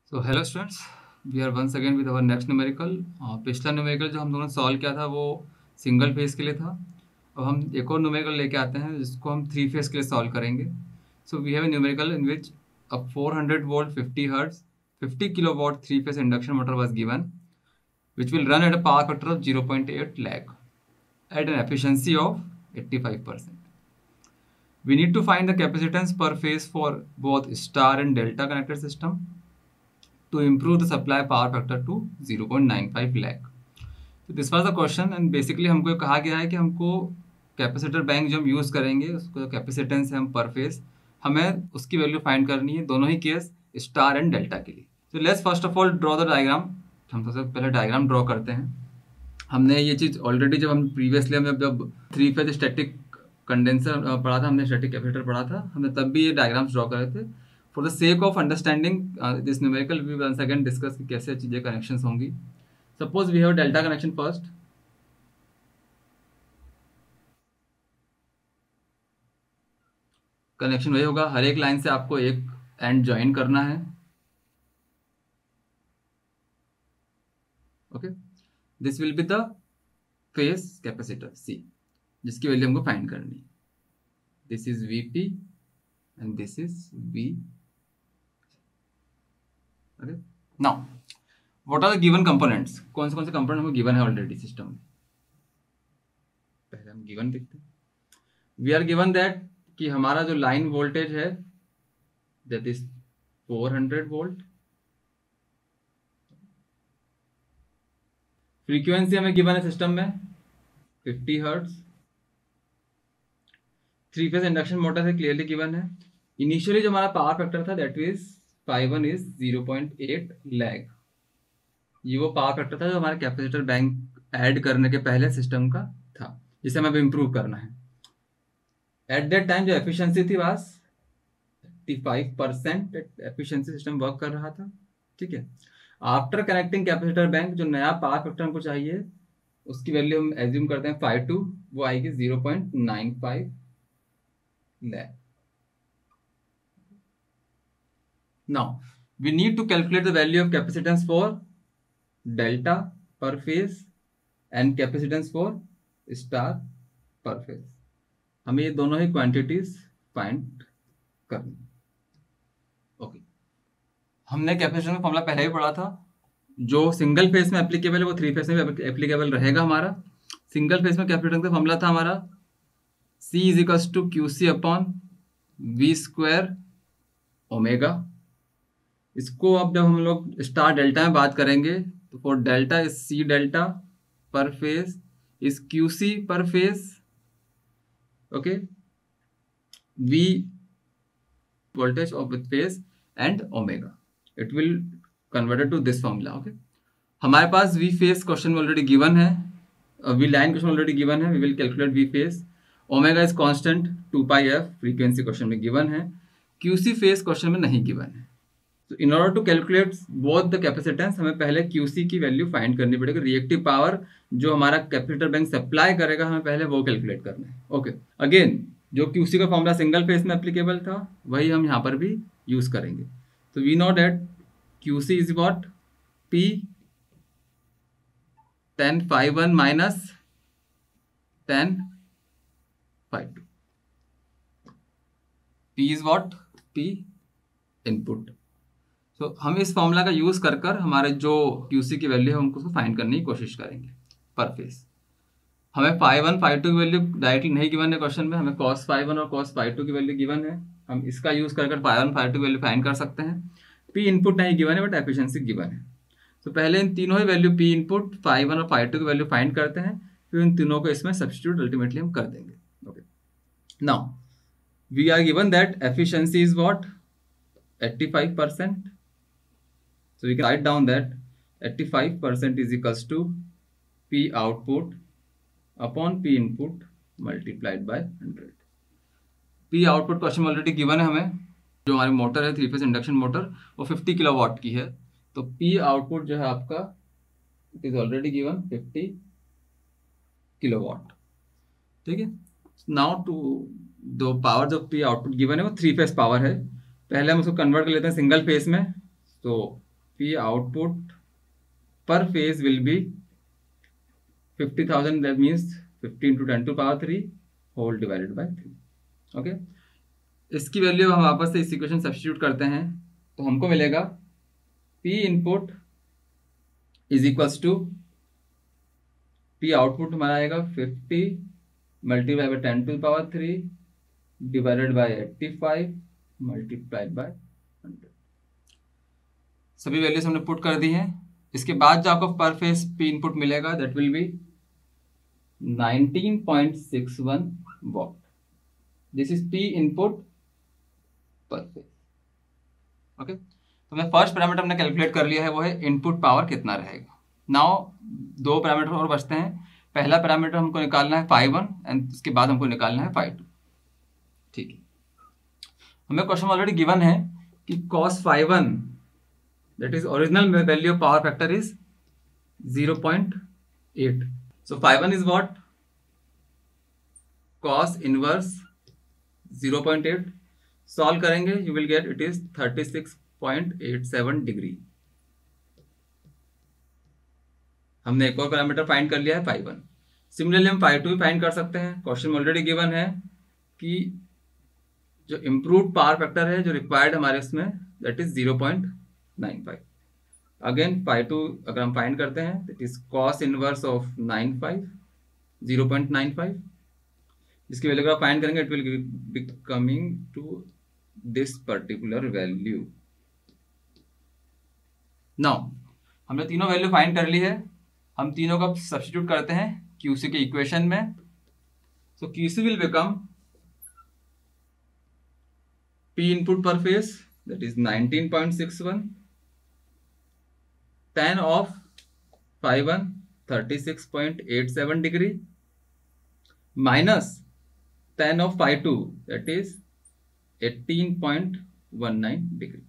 So hello students, we are once again with our next numerical. पिछला numerical जो हम दोनों सॉल्व किया था वो सिंगल फेज के लिए था। अब हम एक और न्यूमेरिकल लेके आते हैं जिसको हम थ्री फेज के लिए सॉल्व करेंगे। So we have a numerical in which a 400 volt 50 hertz 50 kilowatt three phase induction motor was given which will run at a power factor of 0.8 lakh at an efficiency of 85%. We need to find the capacitance per phase for both star and delta connected system to improve the supply power factor to 0.95 lakh. So this was the question and basically हमको कहा गया है कि हमको capacitor bank जो हम use करेंगे उसको कैपेसिटेंस है हम पर फेज हमें उसकी वैल्यू फाइंड करनी है दोनों ही केस स्टार एंड डेल्टा के लिए। तो let's first of all draw the diagram. हम सबसे पहले डायग्राम ड्रॉ करते हैं। हमने ये चीज़ ऑलरेडी जब हम प्रीवियसली हमने जब थ्री फेज स्टैटिक कंडेंसर पढ़ा था, हमने स्टैटिक कैपेसिटर पढ़ा था, हमने तब भी ये डायग्राम्स ड्रॉ करे थे। For the sake of understanding this numerical we once again discuss कि कैसे चीज़ें कनेक्शंस होंगी। Suppose we have delta connection first. Connection वही होगा, हर एक लाइन से आपको एक एंड ज्वाइन करना है। Okay, this will be the phase capacitor C जिसकी वैल्यू हमको फाइंड करनी है। This is Vp and this is V। Okay, now what are the given components? कौन से कंपोनेंट हमको गिवन है ऑलरेडी सिस्टम में? पहले हम गिवन देखते हैं। वी आर गिवन दैट कि हमारा जो लाइन वोल्टेज है दैट इज 400 वोल्ट। फ्रीक्वेंसी हमें गिवन है सिस्टम में 50 hertz. Three phase induction motor से क्लियरली गिवन है। इनिशियली जो हमारा पावर फैक्टर था दैट इज 5 इज 0.8 लैग। ये वो पावर फैक्टर था जो हमारे कैपेसिटर बैंक ऐड करने के पहले सिस्टम का था, जिसे हमें इम्प्रूव करना है। एट दैट टाइम जो एफिशिएंसी थी वास 35% एफिशिएंसी सिस्टम वर्क कर रहा था। ठीक है, आफ्टर कनेक्टिंग कैपेसिटर बैंक जो नया पावर फैक्टर हमको चाहिए उसकी वैल्यू हम एज्यूम करते हैं 5.2, वो आएगी 0.95 lag. Now we need to calculate the value of capacitance for delta per phase and capacitance for star per phase. हमें ये दोनों ही क्वांटिटीज फाइंड करनी। ओके, हमने कैपेसिटेंस का फॉर्मूला पहले ही पढ़ा था। जो सिंगल फेज में एप्लीकेबल है वो थ्री फेज में भी एप्लीकेबल रहेगा। हमारा सिंगल फेज में कैपेसिटेंस का फॉर्मूला था हमारा C is equals to QC upon V square omega. इसको अब जब हम लोग स्टार डेल्टा में बात करेंगे तो for delta is C delta per phase is QC per phase. Okay, V voltage of with phase and omega it will converted to this formula. Okay, हमारे पास V phase क्वेश्चन में already given है, V line question already given है। we will calculate V phase. Omega is constant 2πf frequency question में given है। QC phase question में नहीं given है। तो in order to calculate both the capacitance हमें पहले QC की वैल्यू फाइंड करनी पड़ेगी। रिएक्टिव पावर जो हमारा कैपेसिटर बैंक सप्लाई करेगा हमें पहले वो कैलकुलेट करना है। ओके, अगेन जो QC का फॉर्मूला सिंगल फेज में एप्लीकेबल था वही हम यहाँ पर भी यूज करेंगे। तो we know that QC is what P tan phi1 minus tan phi2। P is what P input. तो हम इस फॉर्मूला का यूज कर कर हमारे जो QC की वैल्यू है उनको फाइंड करने की कोशिश करेंगे पर फेज। हमें phi1 phi2 की वैल्यू डायरेक्टली नहीं गिवन है क्वेश्चन में, हमें cos phi1 और cos phi2 की वैल्यू गिवन है। हम इसका यूज कर कर phi1 phi2 की वैल्यू फाइंड कर सकते हैं। P इनपुट नहीं गिवन है बट एफिशिएंसी गिवन है। तो पहले इन तीनों ही वैल्यू P इनपुट phi1 और phi2 की वैल्यू फाइंड करते हैं, फिर इन तीनों को इसमें सब्स्टिट्यूट अल्टीमेटली हम कर देंगे। Okay, now we are given that efficiency is what 85%. So we can write down that 85% is equals to P output upon P input multiplied by 100. P output question already given है हमें। जो हमारी motor है three phase induction motor वो 50 kilowatt की है। तो P output जो है आपका it is already given 50 kilowatt. ठीक है, नाउ टू दो पावर जो P आउटपुट गिवन है वो थ्री फेज पावर है। पहले हम उसको कन्वर्ट कर लेते हैं सिंगल फेज में। तो P output per phase will be 50,000, that means 50 into 10 to power 3 whole divided by 3. Okay, इसकी वैल्यू हम वापस से इस इक्वेशन सब्स्टिट्यूट करते हैं तो हमको मिलेगा P input is equals to P output हमारा आएगा 50 multiply by 10 to power 3 divided by 85 multiplied by 100. सभी वैल्यूज हमने पुट कर दी हैं. इसके बाद जो आपको पर फेज P इनपुट मिलेगा that will be 19.61 watt. This is P input per phase. Okay, तो मैं फर्स्ट पैरामीटर हमने कैलकुलेट कर लिया है, वो है इनपुट पावर कितना रहेगा. नाउ दो पैरामीटर और बचते हैं. पहला पैरामीटर हमको निकालना है phi1 एंड उसके बाद हमको निकालना है phi2. ठीक है, हमें क्वेश्चन ऑलरेडी गिवन है कि cos phi1 that is original value of power factor is 0.8. So phi1 is what? cos inverse 0.8. Solve करेंगे you will get it is 36.87 degree. हमने एक और पैरामीटर फाइंड कर लिया है phi1. सिमिलरली हम phi2 भी फाइंड कर सकते हैं. क्वेश्चन में ऑलरेडी गिवन है कि जो इम्प्रूव्ड पावर फैक्टर है जो रिक्वायर्ड हमारे इसमें दैट इज 0.95. अगेन phi2 अगर हम फाइंड करते हैं that is cos inverse of 0.95. इसकी वैल्यू अगर फाइंड करेंगे it will be coming to this particular value. Now हमने तीनों वैल्यू फाइंड कर ली है. हम तीनों का सब्स्टिट्यूट करते हैं QC के इक्वेशन में. So QC will become P input per phase that is 19.61, tan of phi1 36.87 degree minus tan of phi2 that is 18.19 degree.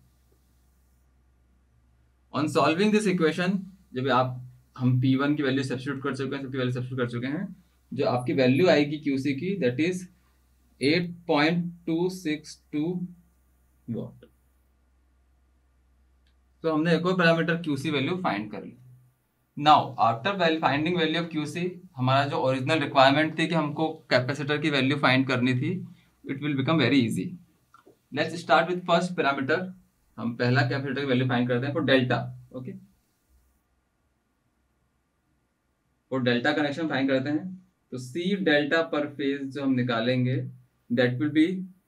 On solving this equation जब हम P1 की वैल्यू सब्स्टिट्यूट कर चुके हैं, सबकी वैल्यू सब्स्टिट्यूट कर चुके हैं, जो आपकी वैल्यू आएगी QC की दैट इज 8.262 वॉट. तो हमने एक और पैरामीटर QC वैल्यू फाइंड कर ली. Now after finding value of QC हमारा जो ओरिजिनल रिक्वायरमेंट थी कि हमको कैपेसिटर की वैल्यू फाइंड करनी थी, it will become very easy. Let's start with first parameter. हम पहला कैपेसिटर की वैल्यू फाइंड करते हैं फॉर डेल्टा. ओके, और डेल्टा कनेक्शन फाइंड करते हैं तो C डेल्टा पर फेज जो हम निकालेंगे that will be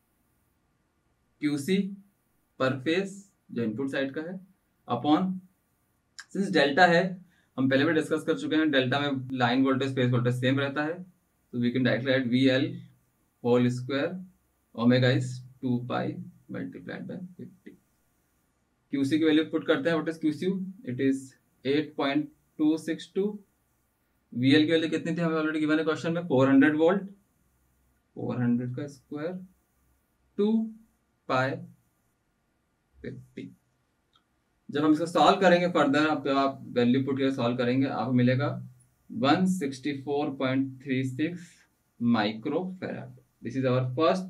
QC per phase जो इनपुट साइड का है अपॉन, सिंस डेल्टा है हम पहले भी डिस्कस कर चुके हैं, डेल्टा में line voltage phase voltage same रहता है, तो we can directly write VL whole square omega is 2 pi multiplied by 50. QC की वैल्यू पुट करते हैं. What is QC? It is 8.262. VL की वैल्यू कितनी थी हमें ऑलरेडी गिवन है क्वेश्चन में 400 वोल्ट. 400 का स्क्वायर 2 पाई 50. जब हम इसको सॉल्व करेंगे फर्दर, आप वैल्यू पुट करके सॉल्व करेंगे, आपको मिलेगा 164.36 microfarad. This is our first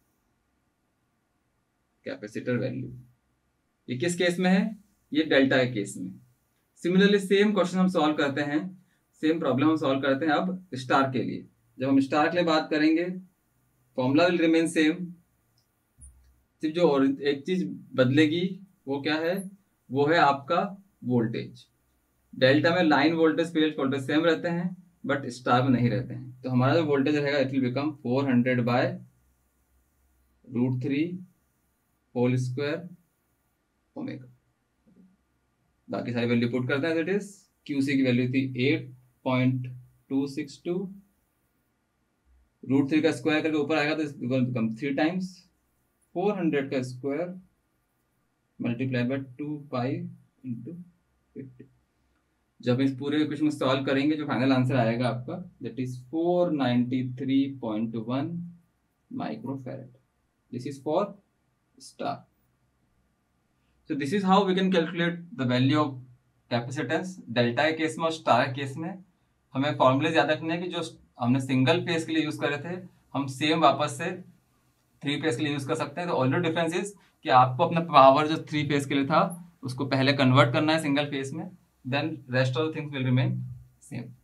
capacitor value. ये किस केस में है? ये डेल्टा के केस में. सिमिलरली सेम क्वेश्चन हम सॉल्व करते हैं, सेम प्रॉब्लम हम सॉल्व करते हैं अब स्टार के लिए. जब हम स्टार के लिए बात करेंगे फॉर्मूला विल रिमेन सेम. सिर्फ जो और एक चीज बदलेगी वो क्या है? वो है आपका वोल्टेज. डेल्टा में line voltage phase voltage same रहते हैं बट स्टार में नहीं रहते हैं. तो हमारा जो वोल्टेज रहेगा it will become 400 by √3 whole square omega. बाकी सारी वैल्यू पुट करते हैं. दैट इज QC की वैल्यू थी 8.262. √3 का स्क्वायर करके ऊपर आएगा तो इट विल बिकम 3 टाइम्स 400 का square multiply by 2 pi into 50. जब इस पूरे इक्वेशन को सॉल्व करेंगे जो फाइनल आंसर आएगा आपका that is 493.1 microfarad. This is for star. So this is how we can calculate the value of capacitance. Delta के केस में और स्टार के केस में हमें फॉर्मूले याद रखने हैं कि जो हमने सिंगल फेज के लिए यूज करे थे हम सेम वापस से 3 फेज के लिए यूज कर सकते हैं. तो ऑलरेडी डिफरेंस इज कि आपको अपना पावर जो 3 फेज के लिए था उसको पहले कन्वर्ट करना है सिंगल फेज में, then rest of things will remain same.